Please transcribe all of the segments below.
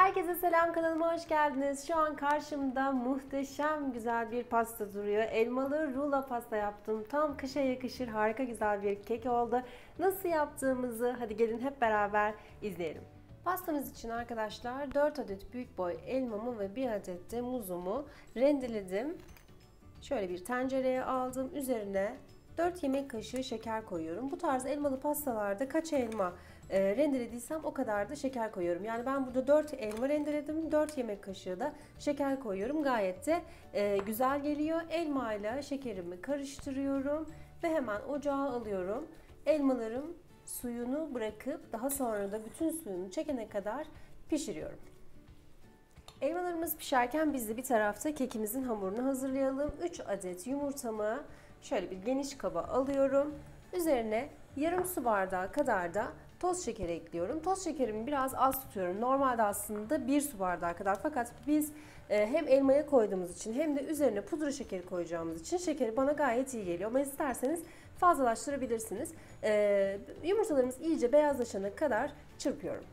Herkese selam, kanalıma hoş geldiniz. Şu an karşımda muhteşem güzel bir pasta duruyor. Elmalı rulo pasta yaptım. Tam kışa yakışır harika güzel bir kek oldu. Nasıl yaptığımızı hadi gelin hep beraber izleyelim. Pastamız için arkadaşlar 4 adet büyük boy elmamı ve 1 adet de muzumu rendeledim. Şöyle bir tencereye aldım. Üzerine 4 yemek kaşığı şeker koyuyorum. Bu tarz elmalı pastalarda kaç elma rendelediysem o kadar da şeker koyuyorum. Yani ben burada 4 elma rendeledim. 4 yemek kaşığı da şeker koyuyorum. Gayet de güzel geliyor. Elma ile şekerimi karıştırıyorum ve hemen ocağa alıyorum. Elmalarım suyunu bırakıp daha sonra da bütün suyunu çekene kadar pişiriyorum. Elmalarımız pişerken biz de bir tarafta kekimizin hamurunu hazırlayalım. 3 adet yumurtamı şöyle bir geniş kaba alıyorum. Üzerine yarım su bardağı kadar da toz şeker ekliyorum. Toz şekerimi biraz az tutuyorum. Normalde aslında 1 su bardağı kadar, fakat biz hem elmaya koyduğumuz için hem de üzerine pudra şekeri koyacağımız için şekeri bana gayet iyi geliyor. Ama isterseniz fazlalaştırabilirsiniz. Yumurtalarımız iyice beyazlaşana kadar çırpıyorum.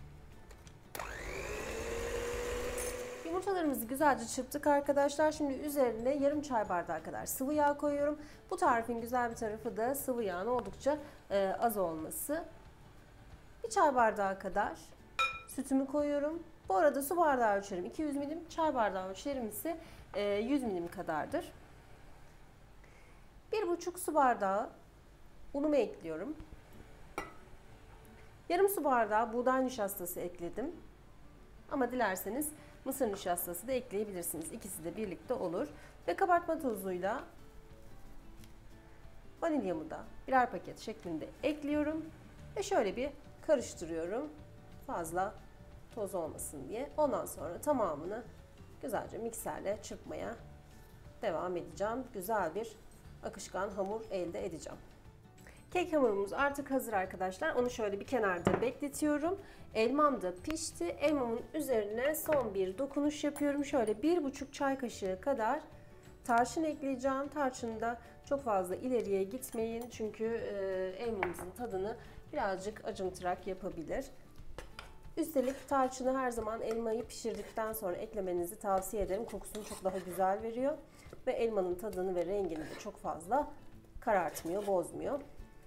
Yumurtalarımızı güzelce çırptık arkadaşlar. Şimdi üzerine yarım çay bardağı kadar sıvı yağ koyuyorum. Bu tarifin güzel bir tarafı da sıvı yağın oldukça az olması. Bir çay bardağı kadar sütümü koyuyorum. Bu arada su bardağı ölçerim 200 milim, çay bardağı ölçerim ise 100 milim kadardır. 1,5 su bardağı unumu ekliyorum. Yarım su bardağı buğday nişastası ekledim. Ama dilerseniz mısır nişastası da ekleyebilirsiniz. İkisi de birlikte olur. Ve kabartma tozuyla vanilyamı da birer paket şeklinde ekliyorum. Ve şöyle bir karıştırıyorum. Fazla toz olmasın diye. Ondan sonra tamamını güzelce mikserle çırpmaya devam edeceğim. Güzel bir akışkan hamur elde edeceğim. Kek hamurumuz artık hazır arkadaşlar. Onu şöyle bir kenarda bekletiyorum. Elmam da pişti. Elmamın üzerine son bir dokunuş yapıyorum. Şöyle 1,5 çay kaşığı kadar tarçın ekleyeceğim. Tarçını da çok fazla ileriye gitmeyin. Çünkü elmamızın tadını birazcık acımtırak yapabilir. Üstelik tarçını her zaman elmayı pişirdikten sonra eklemenizi tavsiye ederim. Kokusunu çok daha güzel veriyor. Ve elmanın tadını ve rengini de çok fazla karartmıyor, bozmuyor.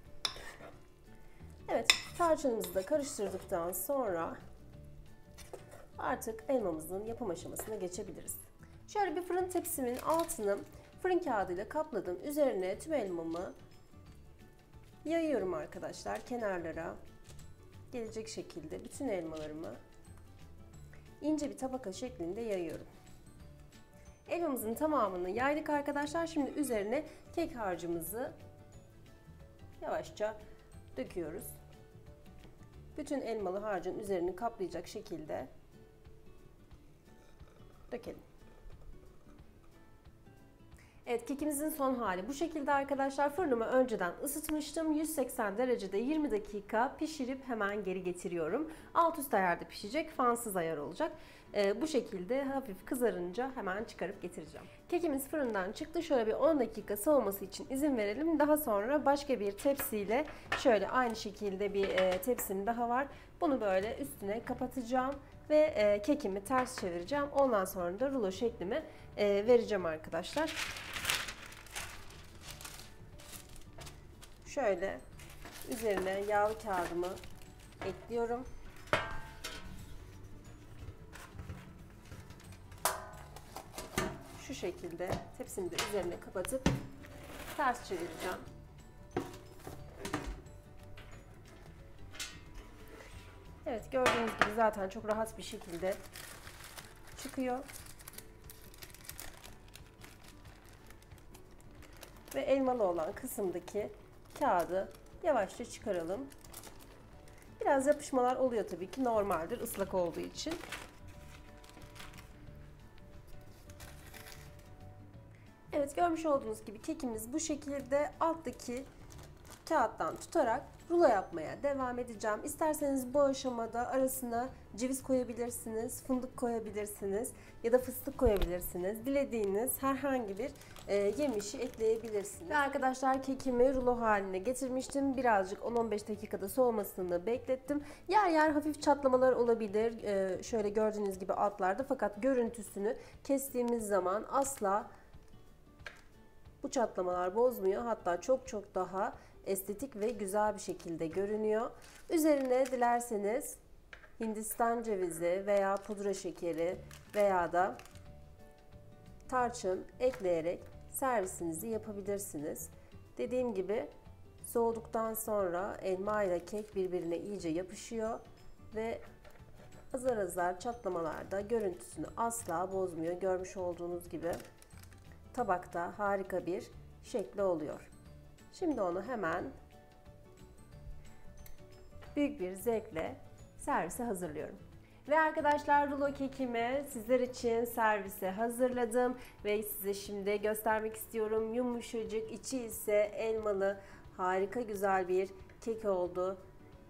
Evet, tarçınımızı da karıştırdıktan sonra artık elmamızın yapım aşamasına geçebiliriz. Şöyle bir fırın tepsimin altını fırın kağıdıyla kapladım. Üzerine tüm elmamı yayıyorum arkadaşlar. Kenarlara gelecek şekilde bütün elmalarımı ince bir tabaka şeklinde yayıyorum. Elmamızın tamamını yaydık arkadaşlar. Şimdi üzerine kek harcımızı yavaşça döküyoruz. Bütün elmalı harcın üzerini kaplayacak şekilde dökelim. Evet, kekimizin son hali bu şekilde arkadaşlar. Fırınımı önceden ısıtmıştım. 180 derecede 20 dakika pişirip hemen geri getiriyorum. Alt üst ayarda pişecek, fansız ayar olacak. Bu şekilde hafif kızarınca hemen çıkarıp getireceğim. Kekimiz fırından çıktı. Şöyle bir 10 dakika soğuması için izin verelim. Daha sonra başka bir tepsiyle şöyle aynı şekilde bir tepsim daha var. Bunu böyle üstüne kapatacağım ve kekimi ters çevireceğim. Ondan sonra da rulo şeklimi vereceğim arkadaşlar. Şöyle üzerine yağlı kağıdımı ekliyorum. Şu şekilde tepsimi de üzerine kapatıp ters çevireceğim. Evet, gördüğünüz gibi zaten çok rahat bir şekilde çıkıyor. Ve elmalı olan kısımdaki kağıdı yavaşça çıkaralım. Biraz yapışmalar oluyor tabii ki, normaldir ıslak olduğu için. Evet, görmüş olduğunuz gibi kekimiz bu şekilde. Alttaki kağıttan tutarak rulo yapmaya devam edeceğim. İsterseniz bu aşamada arasına ceviz koyabilirsiniz, fındık koyabilirsiniz ya da fıstık koyabilirsiniz. Dilediğiniz herhangi bir yemişi ekleyebilirsiniz. Ve arkadaşlar kekimi rulo haline getirmiştim. Birazcık 10-15 dakikada soğumasını beklettim. Yer yer hafif çatlamalar olabilir. Şöyle gördüğünüz gibi altlarda, fakat görüntüsünü kestiğimiz zaman asla bu çatlamalar bozmuyor. Hatta çok çok daha estetik ve güzel bir şekilde görünüyor. Üzerine dilerseniz Hindistan cevizi veya pudra şekeri veya da tarçın ekleyerek servisinizi yapabilirsiniz. Dediğim gibi soğuduktan sonra elma ile kek birbirine iyice yapışıyor ve azar azar çatlamalarda görüntüsünü asla bozmuyor. Görmüş olduğunuz gibi tabakta harika bir şekli oluyor. Şimdi onu hemen büyük bir zevkle servise hazırlıyorum. Ve arkadaşlar rulo kekimi sizler için servise hazırladım ve size şimdi göstermek istiyorum. Yumuşacık, içi ise elmalı, harika güzel bir kek oldu.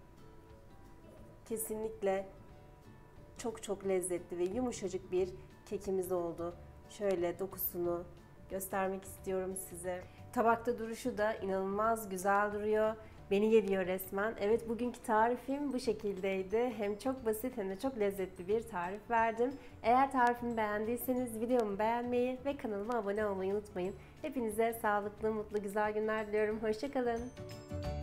Kesinlikle çok çok lezzetli ve yumuşacık bir kekimiz oldu. Şöyle dokusunu göstermek istiyorum size. Tabakta duruşu da inanılmaz güzel duruyor. Beni yediyor resmen. Evet, bugünkü tarifim bu şekildeydi. Hem çok basit hem de çok lezzetli bir tarif verdim. Eğer tarifimi beğendiyseniz videomu beğenmeyi ve kanalıma abone olmayı unutmayın. Hepinize sağlıklı, mutlu, güzel günler diliyorum. Hoşça kalın.